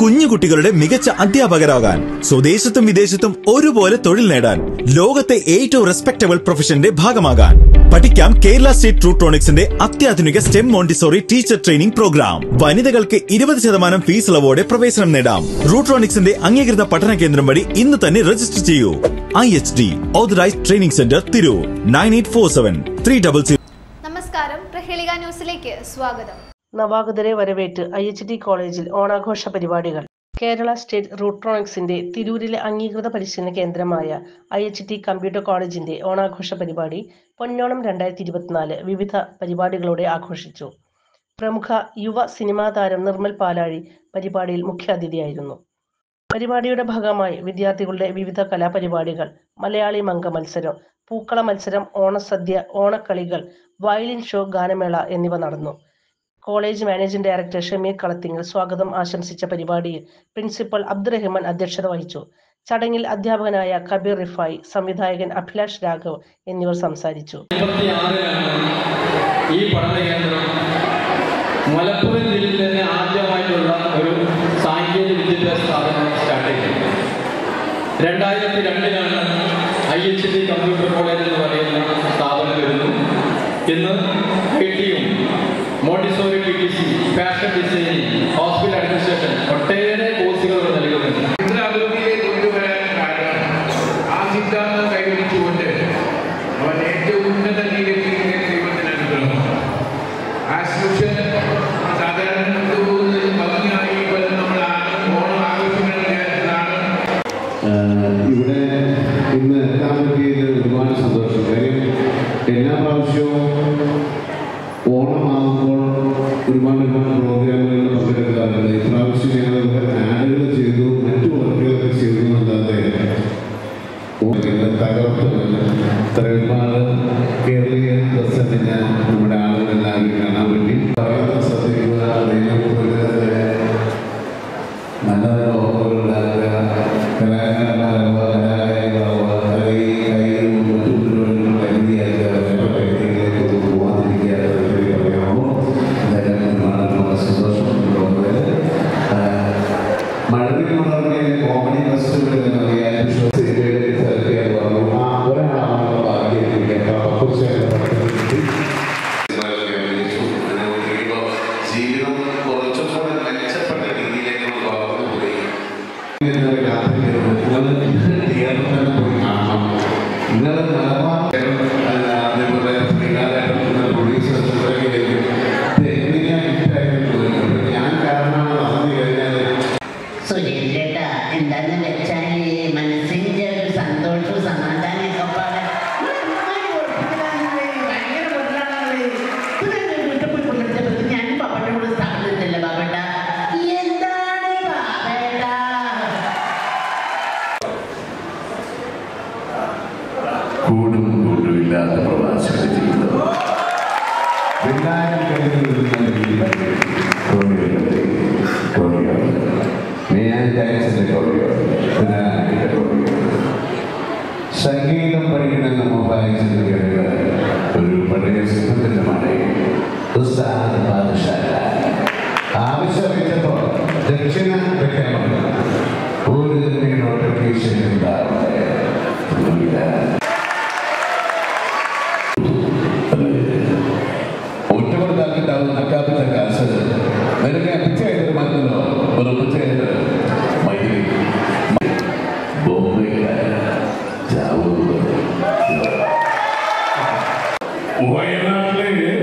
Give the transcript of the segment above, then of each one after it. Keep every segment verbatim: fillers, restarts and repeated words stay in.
കുഞ്ഞു കുട്ടികളുടെ മികച്ച അധ്യാപകരാകാൻ, സ്വദേശത്തും വിദേശത്തും ഒരുപോലെ തൊഴിൽ നേടാൻ, ലോകത്തെ ഏറ്റവും റെസ്പെക്ടബിൾ പ്രൊഫഷന്റെ ഭാഗമാകാൻ പഠിക്കാം കേരള സ്റ്റേറ്റ് റൂട്രോണിക്സിന്റെ അത്യാധുനിക stem montessori teacher training programme. വനിതകൾക്ക് ഇരുപത് ശതമാനം ഫീസ് ഇളവോടെ പ്രവേശനം നേടാം. റൂട്രോണിക്സിന്റെ അംഗീകൃത പഠന കേന്ദ്രം വഴി ഇന്ന് തന്നെ രജിസ്റ്റർ ചെയ്യൂ. I H D authorised training centre Tirur nine eight four seven three double zero. നമസ്കാരം, പ്രഹേളിക ന്യൂസിലേക്ക് സ്വാഗതം. നവാഗതരെ വരവേറ്റ് ഐ എച്ച് ഡി കോളേജിൽ ഓണാഘോഷ പരിപാടികൾ. കേരള സ്റ്റേറ്റ് റൂട്രോണിക്സിന്റെ തിരൂരിലെ അംഗീകൃത പരിശീലന കേന്ദ്രമായ ഐ എച്ച് ഡി കമ്പ്യൂട്ടർ കോളേജിന്റെ ഓണാഘോഷ പരിപാടി പൊന്നോണം രണ്ടായിരത്തി ഇരുപത്തിനാല് വിവിധ പരിപാടികളോടെ ആഘോഷിച്ചു. പ്രമുഖ യുവ സിനിമാ താരം നിർമ്മൽ പാലാഴി പരിപാടിയിൽ മുഖ്യാതിഥിയായിരുന്നു. പരിപാടിയുടെ ഭാഗമായി വിദ്യാർത്ഥികളുടെ വിവിധ കലാപരിപാടികൾ, മലയാളി മംഗ മത്സരം, പൂക്കള മത്സരം, ഓണസദ്യ, ഓണക്കളികൾ, വയലിൻ ഷോ, ഗാനമേള എന്നിവ നടന്നു. College managing director Shameer Kalathingal സ്വാഗതം ആശംസിച്ച പരിപാടിയിൽ പ്രിൻസിപ്പൽ അബ്ദുറഹ്മാൻ അധ്യക്ഷത വഹിച്ചു. ചടങ്ങിൽ അധ്യാപകനായ കബീർ റിഫായി, സംവിധായകൻ അഭിലാഷ് രാഘവ് എന്നിവർ സംസാരിച്ചു. ഈ പഠന കേന്ദ്രം മലപ്പുറം ജില്ലയിൽ തന്നെ ആദ്യമായിട്ടുള്ള ഒരു സാങ്കേതിക വിദ്യാഭ്യാസ സ്ഥാപനം സ്റ്റാർട്ട് ചെയ്തത്. രണ്ടായിരത്തി രണ്ടിലാണ് I H D computer college എന്ന് പറയുന്ന സ്ഥാപനം വരുന്നു. ഇന്ന് ഐ ടിയും montessori P T C, fashion designing, hospital administration ഒട്ടേറെ കോഴ്സുകൾ നൽകുന്നുണ്ട്. ഇത്ര അഭിവൃദ്ധിയെ കൊണ്ടുവരാൻ കാരണം ആ സിദ്ധാന്തം കൈവരിച്ചുകൊണ്ട് അവൻ ഏറ്റവും ഉന്നത രീതിയിലേക്ക് ദൈവത്തിന് അനുഗ്രഹം. സാധാരണ ഭംഗിയായി നമ്മൾ ഓണം ആഘോഷിക്കുന്നതാണ്. ഇവിടെ ഇന്ന് എത്താൻ പറ്റിയതിൽ ഒരുപാട് സന്തോഷം. കാര്യം എല്ലാ പ്രാവശ്യവും ഓണമാകുമ്പോൾ ഒരുപാട് ഒരുപാട് പ്രോഗ്രാമുകളിൽ പങ്കെടുക്കാറുണ്ട്. ഇപ്രാവശ്യം ഞങ്ങൾ ആഡുകൾ ചെയ്തു, മറ്റു വർക്കുകളൊക്കെ ചെയ്തു എന്നല്ലാതെ തകർത്തുമല്ല. ഇത്ര ഒരുപാട് കേരളീയ പ്രസന്റിന് നമ്മുടെ ആളുകളെല്ലാവരും കാണാൻ പറ്റി. പറയുന്നത് ശ്രദ്ധിക്കുക, അതേപോലെ തന്നെ നല്ല നല്ല ഓർമ്മകളുണ്ടാക്കുക, കലാകാരന്മാരാകുക, കലാകാരികളാവുക, കലയിൽ കൈകളും മറ്റു പരിപാടികളും കരുതിയാക്കുക, കരുതിയിലേക്ക് പോകാതിരിക്കുക. മഴവിൽ മണറിന്റെ കോമഡി ഫെസ്റ്റിവൽ എന്ന റിയാലിറ്റി ഷോ സിനിമയിലേക്ക് സെലക്ട് ചെയ്യാൻ പറഞ്ഞു. ആ ഒരാളാണ് ജീവിതം കുറച്ചും കൂടെ മെച്ചപ്പെട്ട രീതിയിലേക്ക് പോയി. പോയി കാണണം. ഇന്നലെ മലബാർ അതേപോലെ ശ്രീകാരായിട്ട് പ്രൊഡ്യൂസേഴ്സ് ഞാൻ കാരണമാണ് പറഞ്ഞു കഴിഞ്ഞാൽ സുരേന്ദ്രേട്ട എന്താന്ന് വെച്ചാല് മനസ്സിന്റെ ഒരു സന്തോഷവും സമാധാനമൊക്കെ പാടെ ഞാൻ പാപ്പട്ടോട് സ്ഥാപനത്തില്ല ബാബേട്ട. എന്താണ് ബാബേട്ട? കൂടും കൂടുമില്ലാത്ത പ്രവാസികളുടെ ജീവിതം സംഗീതം പഠിക്കണമെന്ന് മോഹായിച്ചത് കേൾക്കുക ഒരു പഴയ സുഹൃത്തിന്റെ മടയിൽ ആവശ്യമില്ലപ്പോൾ ദക്ഷിണ വെക്കാൻ ഒരു നോട്ടിഫിക്കേഷൻ ഉണ്ടാവില്ല. ഒറ്റപ്പെടുത്താക്കിട്ടാവും നക്കാപ്പിച്ച കാശ് നിനക്ക് പിച്ചയായിട്ട് മറ്റല്ലോ ഒരു പിച്ചയായിട്ട് മൈലി ബോംബെക്കാര ചാവുന്നത് വയനാട്ടിലെ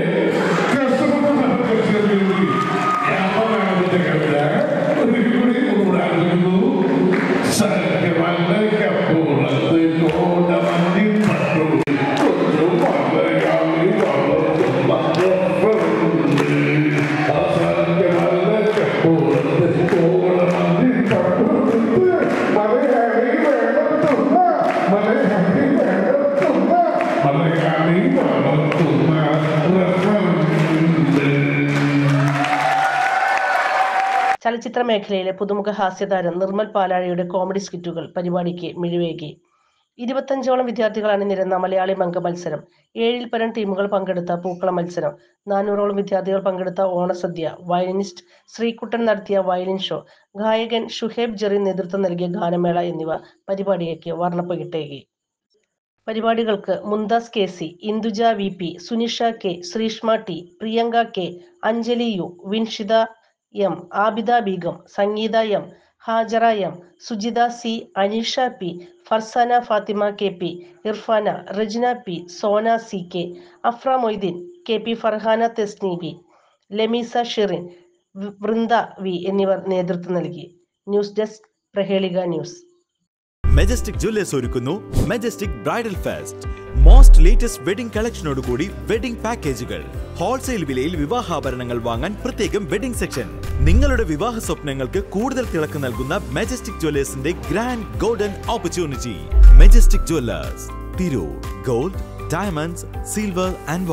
ചലച്ചിത്ര മേഖലയിലെ പുതുമുഖ ഹാസ്യതാരം നിർമ്മൽ പാലാഴിയുടെ കോമഡി സ്കിറ്റുകൾ പരിപാടിക്ക് മിഴിവേകി. ഇരുപത്തഞ്ചോളം വിദ്യാർത്ഥികൾ അണിനിരന്ന മലയാളി മംഗ മത്സരം, ഏഴിൽ പരം ടീമുകൾ പങ്കെടുത്ത പൂക്കള മത്സരം, നാനൂറോളം വിദ്യാർത്ഥികൾ പങ്കെടുത്ത ഓണസദ്യ, വയലിനിസ്റ്റ് ശ്രീകുട്ടൻ നടത്തിയ വയലിൻ ഷോ, ഗായകൻ ഷുഹേബ് ജെറി നേതൃത്വം നൽകിയ ഗാനമേള എന്നിവ പരിപാടിക്ക് വർണ്ണപ്പകിട്ടേകി. പരിപാടികൾക്ക് Mumtaz K C, Induja V P, Sunisha K, Sreeshma T, Priyanka K, Anjali U, Vinshitha M, Abida Beegum, Sangeetha M, Hajara M, Sujitha C, Aneesha P, Farsana Fathima K P, Irfana, Rejina P, Sona C K, Afra Moideen, K P Farhana Thesni V, Lameesa Shirin, Vrinda V എന്നിവർ നേതൃത്വം നൽകി. News desk Prahelika news. Majestic jewellers ഒരുക്കുന്നു majestic bridal fest. Most latest wedding കളക്ഷനോടുകൂടി wedding പാക്കേജുകൾ. Wholesale വിലയിൽ വിവാഹാഭരണങ്ങൾ വാങ്ങാൻ പ്രത്യേകം വെഡിംഗ് സെക്ഷൻ. നിങ്ങളുടെ വിവാഹ സ്വപ്നങ്ങൾക്ക് കൂടുതൽ തിളക്കം നൽകുന്ന മെജസ്റ്റിക് ജ്വല്ലേഴ്സിന്റെ grand golden opportunity. Majestic jewellers, Tirur. Gold, diamonds, silver and